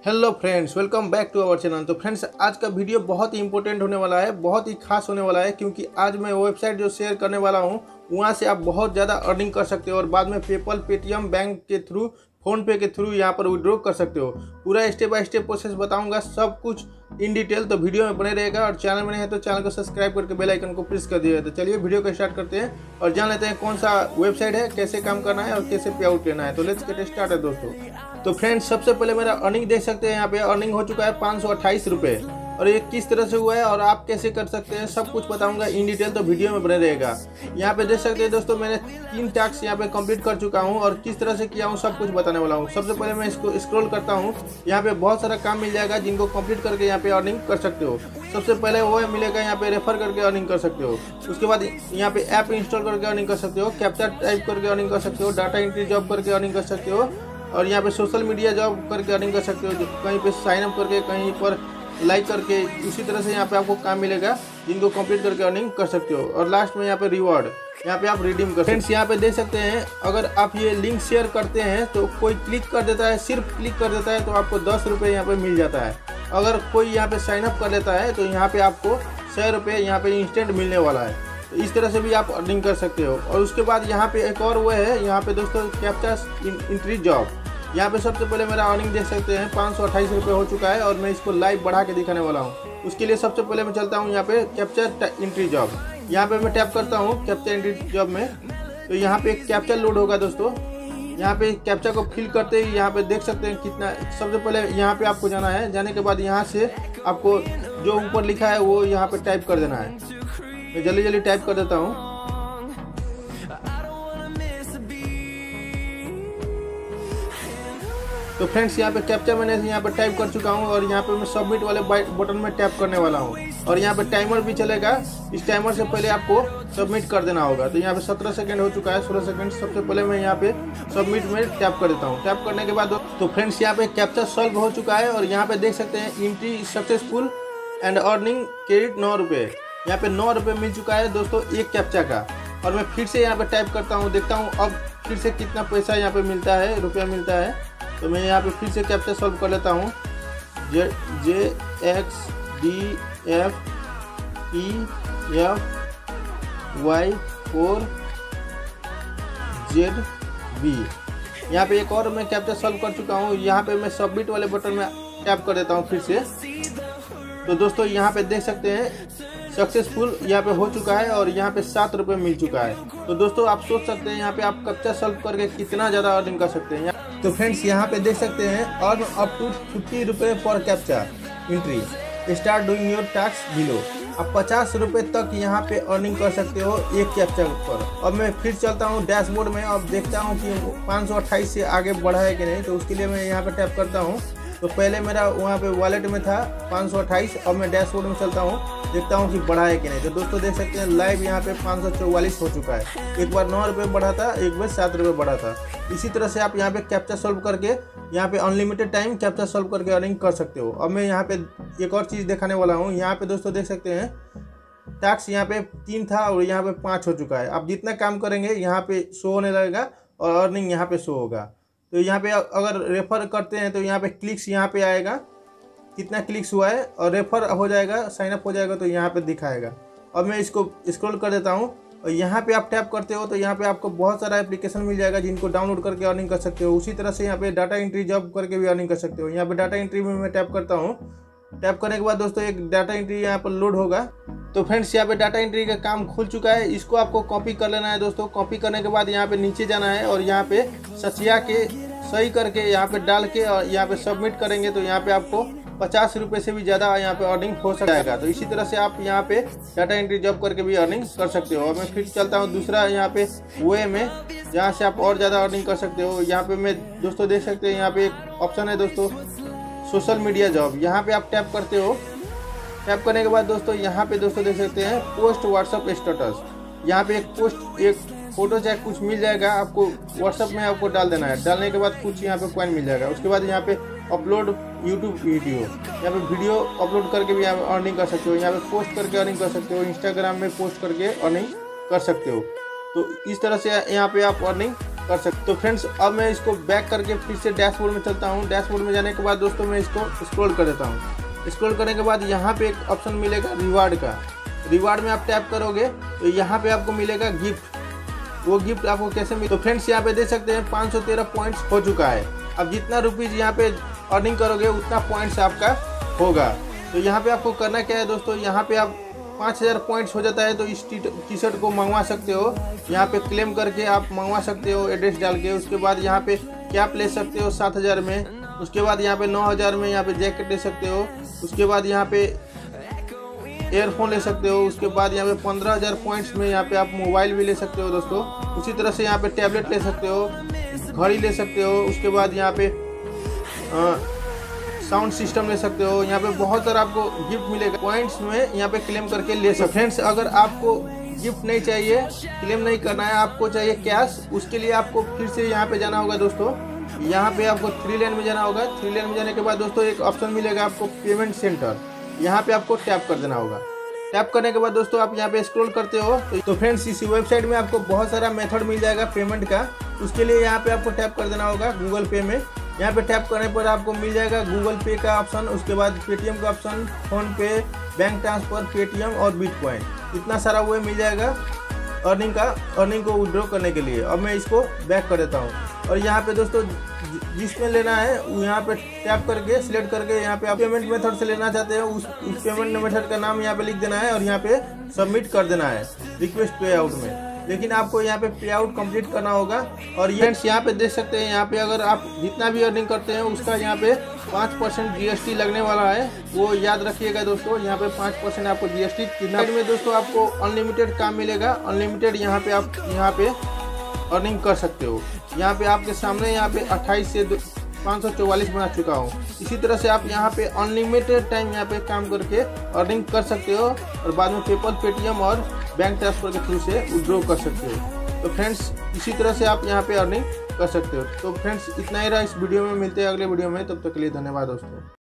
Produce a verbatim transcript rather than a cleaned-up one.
Hello friends, welcome back to our channel. तो friends, आज का वीडियो बहुत ही इंपॉर्टेंट होने वाला है, बहुत ही खास होने वाला है, क्योंकि आज मैं वेबसाइट जो शेयर करने वाला हूं वहां से आप बहुत ज़्यादा अर्निंग कर सकते हो और बाद में पेपल, पेटीएम, बैंक के थ्रू, फ़ोन पे के थ्रू यहां पर विड्रॉ कर सकते हो। पूरा स्टेप बाय स्टेप प्रोसेस बताऊंगा, सब कुछ इन डिटेल। तो वीडियो में बने रहेगा और चैनल में नहीं है तो चैनल को सब्सक्राइब करके बेल आइकन को प्रेस कर दिया। तो चलिए वीडियो को स्टार्ट करते हैं और जान लेते हैं कौन सा वेबसाइट है, कैसे काम करना है और कैसे पे आउट लेना है। तो लेट्स गेट स्टार्ट है दोस्तों। तो फ्रेंड्स, सबसे पहले मेरा अर्निंग देख सकते हैं। यहाँ पे अर्निंग हो चुका है पाँच सौ अट्ठाईस रुपये और ये किस तरह से हुआ है और आप कैसे कर सकते हैं सब कुछ बताऊंगा इन डिटेल। तो वीडियो में बने रहेगा। यहाँ पे देख सकते हैं दोस्तों, मैंने तीन टास्क यहाँ पे कंप्लीट कर चुका हूँ और किस तरह से किया हूँ सब कुछ बताने वाला हूँ। सबसे पहले मैं इसको स्क्रॉल करता हूँ, यहाँ पे बहुत सारा काम मिल जाएगा जिनको कंप्लीट करके यहाँ पे अर्निंग कर सकते हो। सबसे पहले वो मिलेगा यहाँ पे रेफर करके अर्निंग कर सकते हो। उसके बाद यहाँ पे ऐप इंस्टॉल करके अर्निंग कर सकते हो, कैप्चर टाइप करके अर्निंग कर सकते हो, डाटा एंट्री जॉब करके अर्निंग कर सकते हो और यहाँ पे सोशल मीडिया जॉब करके अर्निंग कर सकते हो। कहीं पे साइन अप करके, कहीं पर लाइक करके, उसी तरह से यहाँ पे आपको काम मिलेगा जिनको कंप्लीट करके अर्निंग कर सकते हो। और लास्ट में यहाँ पे रिवॉर्ड, यहाँ पे आप रिडीम कर। फ्रेंड्स, यहाँ पे देख सकते हैं, अगर आप ये लिंक शेयर करते हैं तो कोई क्लिक कर देता है, सिर्फ क्लिक कर देता है तो आपको दस रुपये यहाँ पे मिल जाता है। अगर कोई यहाँ पे साइन अप कर लेता है तो यहाँ पे आपको सौ रुपये यहाँ पे इंस्टेंट मिलने वाला है। तो इस तरह से भी आप अर्निंग कर सकते हो। और उसके बाद यहाँ पे एक और वो है, यहाँ पे दोस्तों कैप्चर एंट्री जॉब। यहाँ पे सबसे पहले मेरा अर्निंग देख सकते हैं पाँच सौ अट्ठाईस रुपये हो चुका है और मैं इसको लाइव बढ़ा के दिखाने वाला हूँ। उसके लिए सबसे पहले मैं चलता हूँ यहाँ पे कैप्चर एंट्री जॉब। यहाँ पे मैं टैप करता हूँ कैप्चर एंट्री जॉब में, तो यहाँ पे एक कैप्चर लोड होगा दोस्तों। यहाँ पे कैप्चर को फिल करते ही यहाँ पे देख सकते हैं कितना। सबसे पहले यहाँ पे आपको जाना है, जाने के बाद यहाँ से आपको जो ऊपर लिखा है वो यहाँ पे टाइप कर देना है। मैं जल्दी जल्दी टाइप कर देता हूँ। तो फ्रेंड्स, यहाँ पे कैप्चर मैंने यहाँ पे टाइप कर चुका हूँ और यहाँ पे मैं सबमिट वाले बटन में टैप करने वाला हूँ और यहाँ पे टाइमर भी चलेगा। इस टाइमर से पहले आपको सबमिट कर देना होगा। तो यहाँ पे सत्रह सेकंड हो चुका है, सोलह सेकंड। सबसे पहले मैं यहाँ पे सबमिट में टैप कर देता हूँ। टैप करने के बाद तो फ्रेंड्स, यहाँ पे कैप्चर सॉल्व हो चुका है और यहाँ पे देख सकते हैं entry successful and earning credit नौ रुपये। यहाँ पे नौ रुपये मिल चुका है दोस्तों एक कैप्चा का। और मैं फिर से यहाँ पे टाइप करता हूँ, देखता हूँ अब फिर से कितना पैसा यहाँ पे मिलता है, रुपया मिलता है। तो मैं यहाँ पे फिर से कैप्चर सॉल्व कर लेता हूँ। J J X D F E F Y four Z B. यहाँ पे एक और मैं कैप्चर सॉल्व कर चुका हूँ। यहाँ पे मैं सबमिट वाले बटन में टैप कर देता हूँ फिर से। तो दोस्तों, यहाँ पे देख सकते हैं सक्सेसफुल यहाँ पे हो चुका है और यहाँ पे सात रुपये मिल चुका है। तो दोस्तों, आप सोच सकते हैं यहाँ पे आप कैप्चर सॉल्व करके कितना ज़्यादा अर्निंग कर सकते हैं। तो फ्रेंड्स, यहाँ पे देख सकते हैं अर्न अप टू फिफ्टी रुपये for captcha entry, start doing your task below. आप पचास रुपये तक यहाँ पे अर्निंग कर सकते हो एक कैप्चर पर। अब मैं फिर चलता हूँ डैशबोर्ड में, अब देखता हूँ कि पाँच सौ अट्ठाईस से आगे बढ़ा है कि नहीं। तो उसके लिए मैं यहाँ पे टैप करता हूँ। तो पहले मेरा वहाँ पे वॉलेट में था पाँच सौ अट्ठाईस, अब मैं डैशबोर्ड में चलता हूँ, देखता हूँ कि बढ़ा है कि नहीं। तो दोस्तों देख सकते हैं लाइव यहाँ पे पाँच सौ चौवालीस हो चुका है। एक बार नौ रुपये बढ़ा था, एक बार सात रुपये बढ़ा था। इसी तरह से आप यहाँ पे कैप्चर सॉल्व करके यहाँ पे अनलिमिटेड टाइम कैप्चर सॉल्व करके अर्निंग कर सकते हो। अब मैं यहाँ पे एक और चीज़ दिखाने वाला हूँ। यहाँ पे दोस्तों देख सकते हैं टास्क यहाँ पे तीन था और यहाँ पे पाँच हो चुका है। आप जितना काम करेंगे यहाँ पे शो होने लगेगा और अर्निंग यहाँ पे शो होगा। तो यहाँ पे अगर रेफर करते हैं तो यहाँ पे क्लिक्स यहाँ पे आएगा, कितना क्लिक्स हुआ है, और रेफर हो जाएगा, साइन अप हो जाएगा तो यहाँ पे दिखाएगा। अब मैं इसको स्क्रॉल कर देता हूँ और यहाँ पे आप टैप करते हो तो यहाँ पे आपको बहुत सारा एप्लीकेशन मिल जाएगा जिनको डाउनलोड करके अर्निंग कर सकते हो। उसी तरह से यहाँ पे डाटा एंट्री जॉब करके भी अर्निंग कर सकते हो। यहाँ पे डाटा एंट्री में मैं टैप करता हूँ। टैप करने के बाद दोस्तों एक डाटा एंट्री यहाँ पर लोड होगा। तो फ्रेंड्स, यहाँ पे डाटा एंट्री का काम खुल चुका है। इसको आपको कॉपी कर लेना है दोस्तों। कॉपी करने के बाद यहाँ पे नीचे जाना है और यहाँ पे सचिया के सही करके यहाँ पे डाल के और यहाँ पे सबमिट करेंगे तो यहाँ पे आपको पचास रुपये से भी ज़्यादा यहाँ पे अर्निंग हो जाएगा। तो इसी तरह से आप यहाँ पे डाटा एंट्री जॉब करके भी अर्निंग कर सकते हो। और मैं फिर चलता हूँ दूसरा यहाँ पे वे में, जहाँ से आप और ज़्यादा अर्निंग कर सकते हो। यहाँ पे मैं दोस्तों देख सकते हैं यहाँ पे एक ऑप्शन है दोस्तों सोशल मीडिया जॉब। यहाँ पे आप टैप करते हो। टैप करने के बाद दोस्तों यहाँ पे दोस्तों देख सकते हैं पोस्ट व्हाट्सअप स्टेटस। यहाँ पे एक पोस्ट, एक फोटो चाहे कुछ मिल जाएगा, आपको व्हाट्सअप में आपको डाल देना है। डालने के बाद कुछ यहाँ पे कॉइन मिल जाएगा। उसके बाद यहाँ पे अपलोड यूट्यूब वीडियो, यहाँ पे वीडियो अपलोड करके भी यहाँ पे अर्निंग कर सकते हो। यहाँ पे पोस्ट करके अर्निंग कर सकते हो। इंस्टाग्राम में पोस्ट करके अर्निंग कर सकते हो। तो इस तरह से यहाँ पे आप अर्निंग कर सकते। तो फ्रेंड्स अब मैं इसको बैक करके फिर से डैशबोर्ड में चलता हूँ। डैशबोर्ड में जाने के बाद दोस्तों मैं इसको स्क्रॉल कर देता हूँ। स्क्रॉल करने के बाद यहाँ पे एक ऑप्शन मिलेगा रिवार्ड का। रिवार्ड में आप टैप करोगे तो यहाँ पे आपको मिलेगा गिफ्ट। वो गिफ्ट आपको कैसे मिले, तो फ्रेंड्स यहाँ पे देख सकते हैं पाँच सौ तेरह पॉइंट्स हो चुका है। अब जितना रुपीज़ यहाँ पे अर्निंग करोगे उतना पॉइंट्स आपका होगा। तो यहाँ पे आपको करना क्या है दोस्तों, यहाँ पे आप पाँच हज़ार पॉइंट्स हो जाता है तो इस टी शर्ट को मंगवा सकते हो। यहाँ पे क्लेम करके आप मंगवा सकते हो एड्रेस डाल के। उसके बाद यहाँ पे कैप ले सकते हो सात हज़ार में। उसके बाद यहाँ पे नौ हज़ार में यहाँ पे जैकेट ले सकते हो। उसके बाद यहाँ पे एयरफोन ले सकते हो। उसके बाद यहाँ पे पंद्रह हज़ार पॉइंट्स में यहाँ पे आप मोबाइल भी ले सकते हो दोस्तों। उसी तरह से यहाँ पे टैबलेट ले सकते हो, घड़ी ले सकते हो। उसके बाद यहाँ पे साउंड सिस्टम ले सकते हो। यहाँ पे बहुत सारा आपको गिफ्ट मिलेगा पॉइंट्स में, यहाँ पे क्लेम करके ले सकते हो। फ्रेंड्स अगर आपको गिफ्ट नहीं चाहिए, क्लेम नहीं करना है, आपको चाहिए कैश, उसके लिए आपको फिर से यहाँ पे जाना होगा दोस्तों। यहाँ पे आपको थ्री लाइन में जाना होगा। थ्री लाइन में जाने के बाद दोस्तों एक ऑप्शन मिलेगा आपको पेमेंट सेंटर। यहाँ पे आपको टैप कर देना होगा। टैप करने के बाद दोस्तों आप यहाँ पे स्क्रॉल करते हो तो फ्रेंड्स इसी वेबसाइट में आपको बहुत सारा मेथड मिल जाएगा पेमेंट का। उसके लिए यहाँ पे आपको टैप कर देना होगा गूगल पे में। यहाँ पे टैप करने पर आपको मिल जाएगा गूगल पे का ऑप्शन, उसके बाद पेटीएम का option, PhonePe, bank transfer, Paytm और बिटकॉइन, इतना सारा वो मिल जाएगा अर्निंग का अर्निंग को विड्रॉ करने के लिए। अब मैं इसको बैक कर देता हूँ और यहाँ पे दोस्तों जिसमें लेना है वो यहाँ पे टैप करके सिलेक्ट करके यहाँ पे आप पेमेंट मेथड से लेना चाहते हो उस, उस पेमेंट मेथड का नाम यहाँ पे लिख देना है और यहाँ पे सबमिट कर देना है रिक्वेस्ट पे आउट में। लेकिन आपको यहाँ पे पे आउट कंप्लीट करना होगा। और फ्रेंड्स यहाँ पे देख सकते हैं, यहाँ पे अगर आप जितना भी अर्निंग करते हैं उसका यहाँ पे पाँच परसेंट जी एस टी लगने वाला है, वो याद रखिएगा दोस्तों। यहाँ पे पाँच परसेंट आपको जी एस टी कितना में दोस्तों आपको अनलिमिटेड काम मिलेगा। अनलिमिटेड यहाँ पे आप यहाँ पे अर्निंग कर सकते हो। यहाँ पे आपके सामने यहाँ पे अट्ठाईस से पाँच सौ चौवालीस बना चुका हूँ। इसी तरह से आप यहाँ पे अनलिमिटेड टाइम यहाँ पे काम करके अर्निंग कर सकते हो और बाद में पेपल, पेटीएम और बैंक ट्रांसफर के थ्रू से विड्रॉ कर सकते हो। तो फ्रेंड्स इसी तरह से आप यहाँ पे अर्निंग कर सकते हो। तो फ्रेंड्स इतना ही रहा इस वीडियो में, मिलते हैं अगले वीडियो में, तब तक के लिए धन्यवाद दोस्तों।